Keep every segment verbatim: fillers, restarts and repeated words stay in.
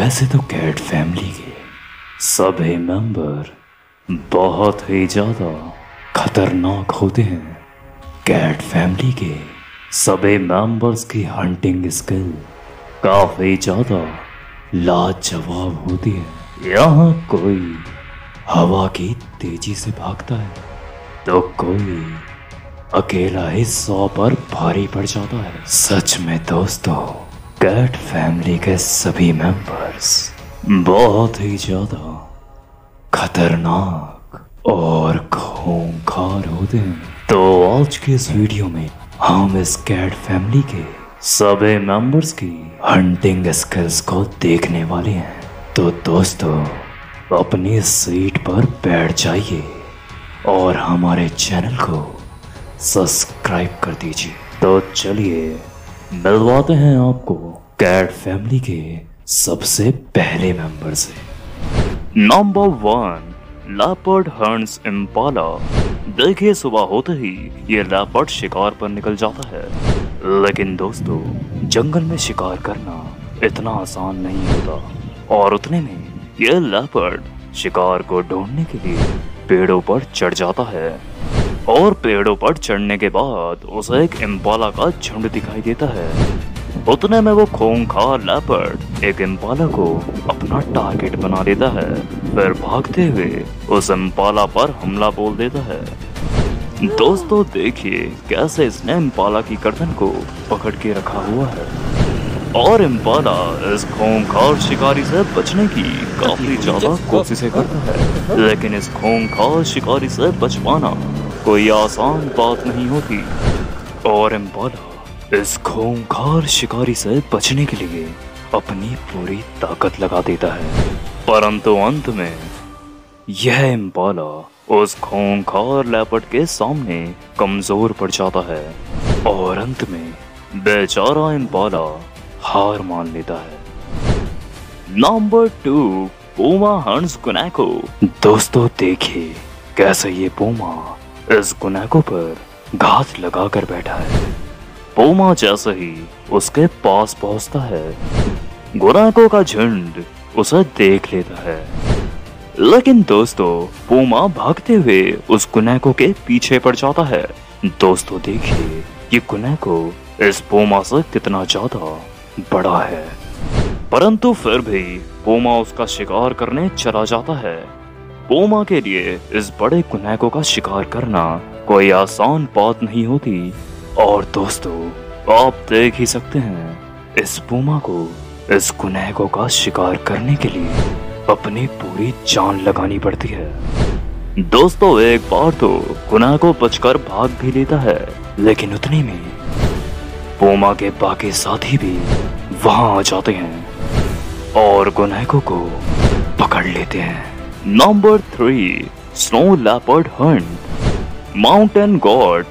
वैसे तो cat family के सभी मेंबर बहुत ही ज्यादा खतरनाक होते हैं। कैट फैमिली के सभी मेंबर्स की हंटिंग स्किल काफी ज्यादा लाजवाब होती है। यहाँ कोई हवा की तेजी से भागता है तो कोई अकेला ही सौ पर भारी पड़ जाता है। सच में दोस्तों, कैट फैमिली के सभी मेंबर्स बहुत ही ज्यादा खतरनाक और खूंखार होते हैं। तो आज के इस वीडियो में हम इस कैट फैमिली के सभी मेंबर्स की हंटिंग स्किल्स को देखने वाले हैं। तो दोस्तों, अपनी सीट पर बैठ जाइए और हमारे चैनल को सब्सक्राइब कर दीजिए। तो चलिए मिलवाते हैं आपको कैट फैमिली के सबसे पहले मेंबर से। Number one, leopard hunts impala. देखिए, सुबह होते ही ये लेपर्ड शिकार पर निकल जाता है। लेकिन दोस्तों, जंगल में शिकार करना इतना आसान नहीं होता और उतने में ये लेपर्ड शिकार को ढूंढने के लिए पेड़ों पर चढ़ जाता है। और पेड़ों पर चढ़ने के बाद उसे एक इम्पाला का झुंड दिखाई देता है। उतने में वो खूंखार लेपर्ड एक इम्पाला को अपना टारगेट बना लेता है, फिर भागते हुए उस इम्पाला पर हमला बोल देता है। दोस्तों देखिए कैसे इसने इम्पाला की गर्दन को पकड़ के रखा हुआ है और इम्पाला इस खूंखार शिकारी से बचने की काफी ज्यादा कोशिशें करता है। लेकिन इस खूंखार शिकारी से बच पाना कोई आसान बात नहीं होती और इम्पाला इस खूंखार शिकारी से बचने के लिए अपनी पूरी ताकत लगा देता है। परंतु अंत में यह इम्पाला उस खूंखार लेपर्ड के सामने कमजोर पड़ जाता है और अंत में बेचारा इम्पाला हार मान लेता है। Number two, puma hunts guanaco. दोस्तों देखिए कैसे ये पूमा इस गुनैको पर घात लगा कर बैठा है। पूमा जैसे ही उसके पास पहुंचता है, गुनैको का झुंड उसे देख लेता है। लेकिन दोस्तों, पूमा भागते हुए उस गुनैको के पीछे पड़ जाता है। दोस्तों देखिए ये गुनैको इस पूमा से कितना ज्यादा बड़ा है, परंतु फिर भी पूमा उसका शिकार करने चला जाता है। पूमा के लिए इस बड़े गुनैको का शिकार करना कोई आसान बात नहीं होती और दोस्तों आप देख ही सकते हैं इस पूमा को इस गुनैको का शिकार करने के लिए अपनी पूरी जान लगानी पड़ती है। दोस्तों एक बार तो गुनैको बचकर भाग भी लेता है, लेकिन उतने में पूमा के बाकी साथी भी वहां आ जाते हैं और गुनैको को पकड़ लेते हैं। Number three, snow leopard hunt mountain goat.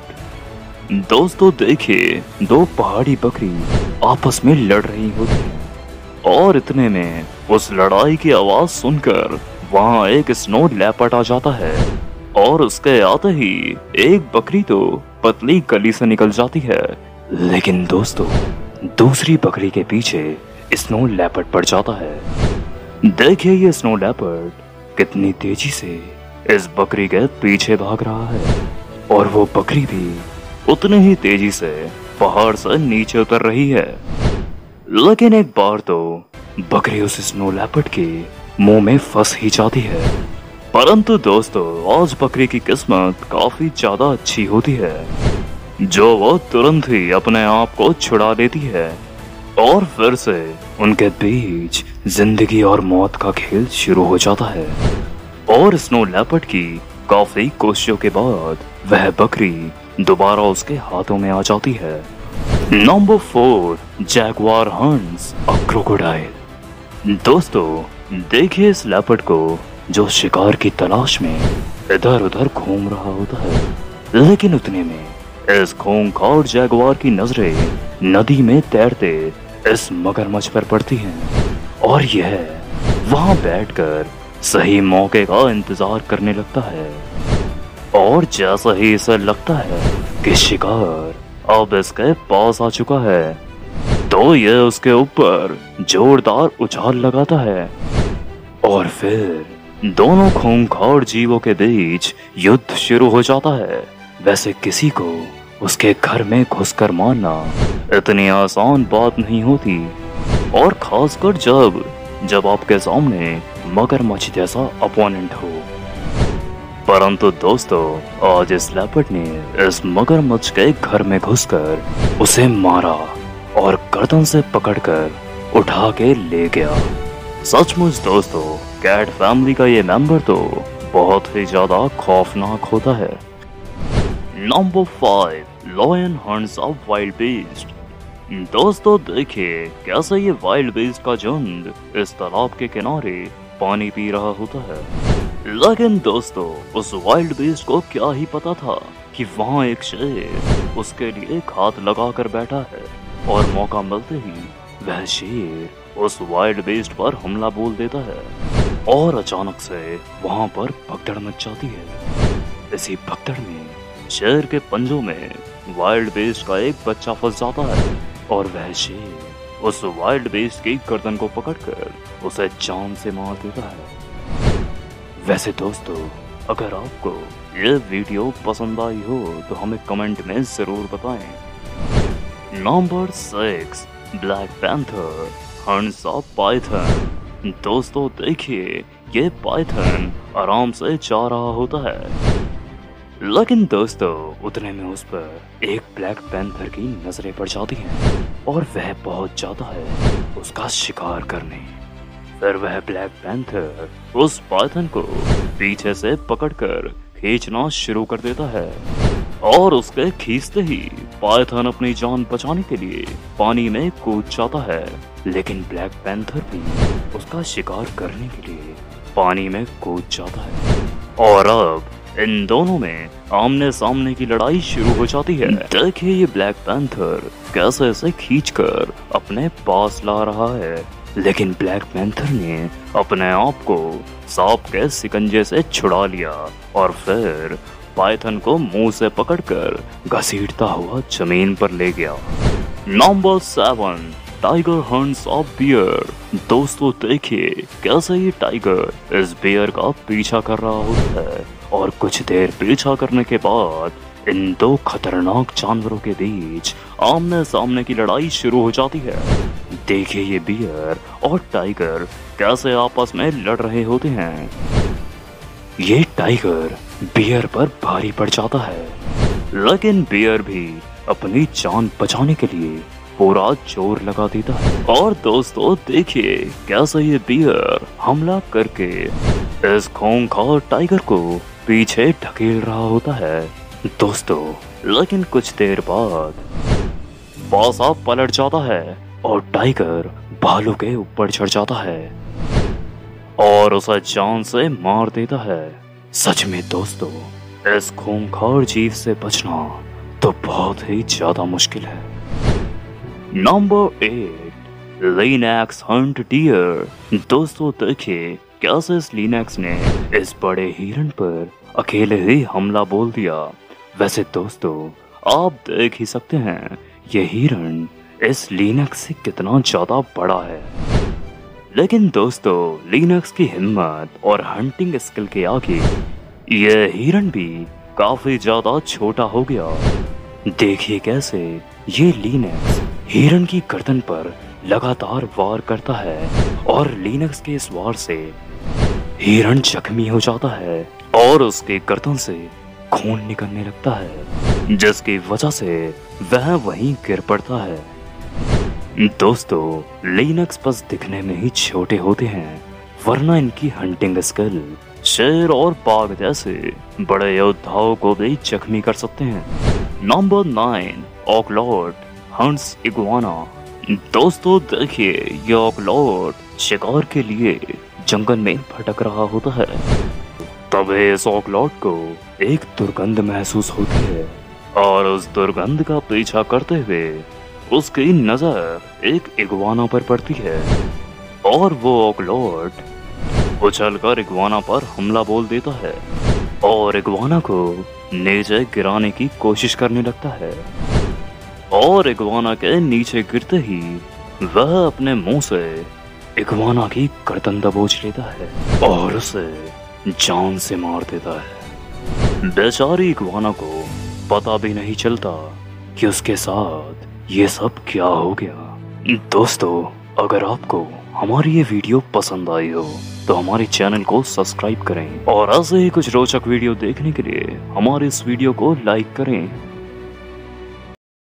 दोस्तों देखिए दो पहाड़ी बकरी आपस में लड़ रही होती है और इतने में उस लड़ाई की आवाज सुनकर वहां एक स्नो लेपर्ड आ जाता है और उसके आते ही एक बकरी तो पतली गली से निकल जाती है। लेकिन दोस्तों दूसरी बकरी के पीछे स्नो लेपर्ड पड़ जाता है। देखिए ये स्नो लेपर्ड कितनी तेजी से इस बकरी के पीछे भाग रहा है और वो बकरी भी उतने ही तेजी से पहाड़ से नीचे उतर रही है। लेकिन एक बार तो बकरी उस स्नो लेपर्ड के मुंह में फंस ही जाती है। परंतु दोस्तों आज बकरी की किस्मत काफी ज्यादा अच्छी होती है, जो वो तुरंत ही अपने आप को छुड़ा लेती है और फिर से उनके बीच जिंदगी और मौत का खेल शुरू हो जाता है। और स्नो लेपर्ड की काफी कोशिशों के बाद वह बकरी दोबारा उसके हाथों में आ जाती है। Number four, jaguar hunts a crocodile. दोस्तों देखिए इस लेपर्ड को जो शिकार की तलाश में इधर उधर घूम रहा होता है, लेकिन उतने में इस खूंखार जैगुआर की नजरें नदी में तैरते इस मगरमच्छ पर पड़ती हैं और यह वहां बैठकर सही मौके का इंतजार करने लगता है। और जैसा ही इसे लगता है कि शिकार अब इसके पास आ चुका है, तो यह उसके ऊपर जोरदार उछाल लगाता है और फिर दोनों खूंखार जीवों के बीच युद्ध शुरू हो जाता है। वैसे किसी को उसके घर में घुसकर मारना इतनी आसान बात नहीं होती, और खासकर जब जब आपके सामने मगरमच्छ जैसा अपोनेंट हो। परंतु दोस्तों, आज इस लेपर्ड ने इस मगरमच्छ के घर में घुसकर उसे मारा और गर्दन से पकड़कर उठा के ले गया। सचमुच दोस्तों, कैट फैमिली का ये मेंबर तो बहुत ही ज्यादा खौफनाक होता है। Number five, lion hunts a wildebeest. दोस्तों देखिए कैसे ये वाइल्ड बीस्ट का झुंड इस तालाब के किनारे पानी पी रहा होता है। लेकिन दोस्तों, उस वाइल्ड बीस्ट को क्या ही पता था कि वहाँ एक शेर उसके लिए घात लगा कर बैठा है, और मौका मिलते ही वह शेर उस वाइल्ड बीस्ट पर हमला बोल देता है और अचानक से वहाँ पर भगदड़ मच जाती है। इसी भगदड़ में शेर के पंजों में वाइल्ड बीस्ट का एक बच्चा फंस जाता है और वह शेर उस वाइल्ड बीस्ट की गर्दन को पकड़कर उसे जान से मार देता है। वैसे दोस्तों, अगर आपको ये वीडियो पसंद आई हो तो हमें कमेंट में जरूर बताएं। Number six, black panther hunts a python. दोस्तों देखिए, ये पाइथन आराम से जा रहा होता है, लेकिन दोस्तों उतने में उस पर एक ब्लैक पैंथर की नजरें पड़ जाती हैं और वह पहुंच जाता है उसका शिकार करने। फिर वह ब्लैक पैंथर उस पाइथन को पीछे से पकड़कर खींचना शुरू कर देता है, और उसके खींचते ही पाइथन अपनी जान बचाने के लिए पानी में कूद जाता है, लेकिन ब्लैक पैंथर भी उसका शिकार करने के लिए पानी में कूद जाता है। और अब इन दोनों में आमने सामने की लड़ाई शुरू हो जाती है। देखिए ये ब्लैक पैंथर कैसे इसे खींचकर अपने पास ला रहा है, लेकिन ब्लैक पैंथर ने अपने आप को सांप के सिकंजे से छुड़ा लिया और फिर पाइथन को मुंह से पकड़कर घसीटता हुआ जमीन पर ले गया। Number seven, tiger hunts a bear. दोस्तों देखिए कैसे ये टाइगर इस बियर का पीछा कर रहा होता है, और कुछ देर पीछा करने के बाद इन दो खतरनाक जानवरों के बीच आमने सामने की लड़ाई शुरू हो जाती है। देखिए ये बियर और टाइगर कैसे आपस में लड़ रहे होते हैं। ये टाइगर बियर पर भारी पड़ जाता है, लेकिन बियर भी अपनी जान बचाने के लिए पूरा जोर लगा देता है। और दोस्तों देखिए कैसे ये बियर हमला करके इस खूंखार टाइगर को पीछे ढकेल रहा होता है। दोस्तों लेकिन कुछ देर बाद पासा पलट जाता है और टाइगर भालू के ऊपर चढ़ जाता है और उसे जान से मार देता है। सच में दोस्तों, इस खूंखार जीव से बचना तो बहुत ही ज्यादा मुश्किल है। Number eight, lynx hunt deer. दोस्तों देखिए कैसे इस लिनक्स ने इस बड़े हिरण पर अकेले ही हमला बोल दिया। वैसे दोस्तों आप देख ही सकते हैं ये हिरण इस लिनक्स से कितना ज्यादा बड़ा है, लेकिन दोस्तों लिनक्स की हिम्मत और हंटिंग स्किल के आगे ये हिरण भी काफी ज्यादा छोटा हो गया। देखिए कैसे ये लिनक्स हिरण की गर्दन पर लगातार वार करता है और लिनक्स के इस वार से हिरण जख्मी हो जाता है और उसके गर्दन से खून निकलने लगता है, जिसकी वजह से वह वहीं गिर पड़ता है। दोस्तों लिनक्स बस दिखने में ही छोटे होते हैं, वरना इनकी हंटिंग स्किल शेर और बाघ जैसे बड़े योद्धाओं को भी जख्मी कर सकते हैं। Number nine, ocelot hunts iguana. दोस्तों देखिए ये ऑकलॉट शिकार के लिए जंगल में भटक रहा होता है। तभी इस ऑकलॉट को एक दुर्गंध महसूस होती है और उस दुर्गंध का पीछा करते हुए उसकी नजर एक इगुआना पर पड़ती है और वो ऑकलॉट उछलकर इगुआना पर हमला बोल देता है और इगुआना को नीचे गिराने की कोशिश करने लगता है। और इगुआना के नीचे गिरते ही वह अपने मुंह से इग्वाना की गर्दन दबोच लेता है और उसे जान से मार देता है। बेचारी इग्वाना को पता भी नहीं चलता कि उसके साथ ये सब क्या हो गया। दोस्तों, अगर आपको हमारी ये वीडियो पसंद आई हो तो हमारे चैनल को सब्सक्राइब करें और ऐसे ही कुछ रोचक वीडियो देखने के लिए हमारे इस वीडियो को लाइक करें।